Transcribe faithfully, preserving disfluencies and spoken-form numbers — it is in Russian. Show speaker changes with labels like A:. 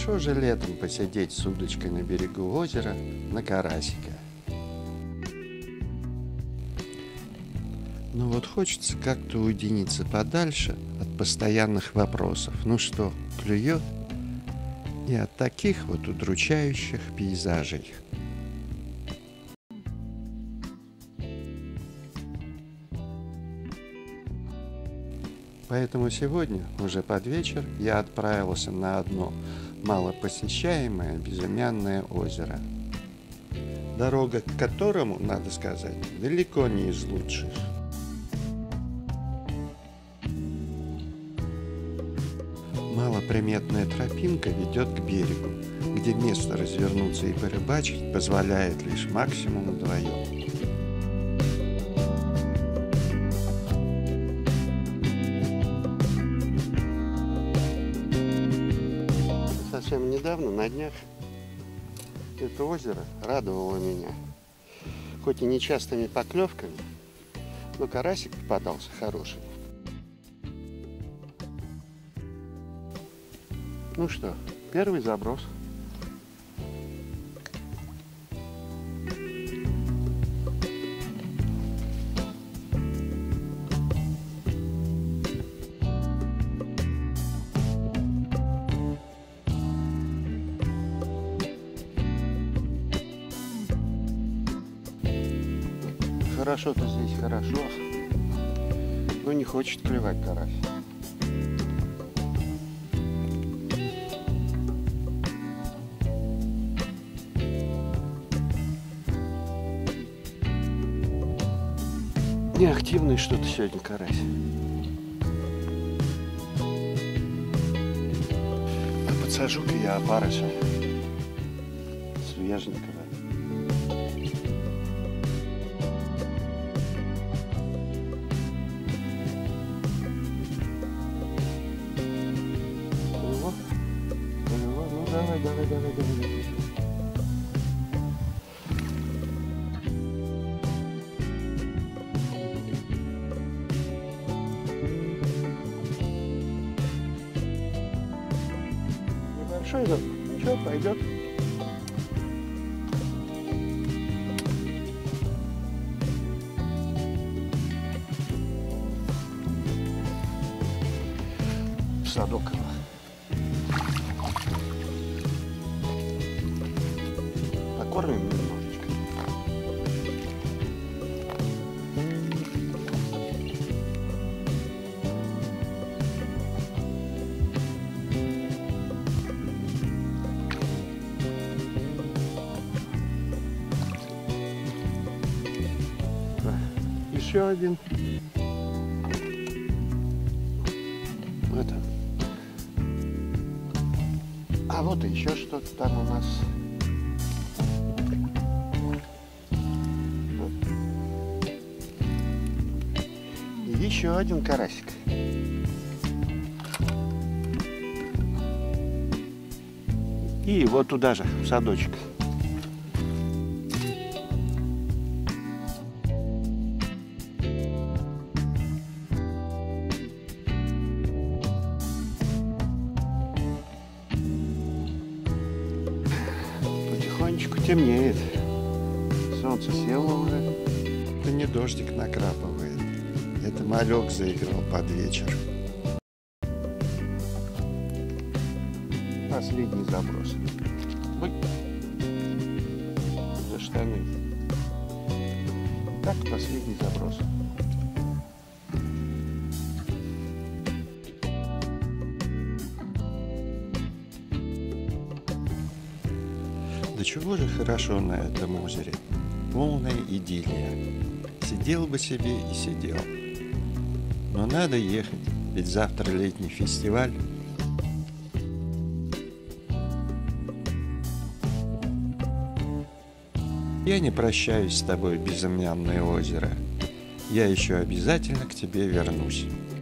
A: Хорошо же летом посидеть с удочкой на берегу озера на карасика. Но вот хочется как-то уединиться подальше от постоянных вопросов. Ну что, клюет? И от таких вот удручающих пейзажей. Поэтому сегодня, уже под вечер, я отправился на одно малопосещаемое безымянное озеро, дорога к которому, надо сказать, далеко не из лучших. Малоприметная тропинка ведет к берегу, где место развернуться и порыбачить позволяет лишь максимум вдвоем. Совсем недавно, на днях, это озеро радовало меня. Хоть и нечастыми поклевками, но карасик попадался хороший. Ну что, первый заброс. Хорошо-то здесь хорошо, но не хочет клевать карась. Неактивный что-то сегодня карась. А подсажу-ка я опарыша свеженького. Давай, давай, давай, давай. Небольшой, но ничего, пойдет. Садок. Покормим немножечко. Еще один. Это. А вот и еще что-то там у нас. Еще один карасик. И вот туда же, в садочек. Потихонечку темнеет. Солнце село уже. Это не дождик накрапывает. Это малек заиграл под вечер. Последний заброс. Ой. За штаны. Так, последний заброс. Да чего же хорошо на этом озере. Полная идиллия. Сидел бы себе и сидел. Но надо ехать, ведь завтра летний фестиваль. Я не прощаюсь с тобой, безымянное озеро. Я еще обязательно к тебе вернусь.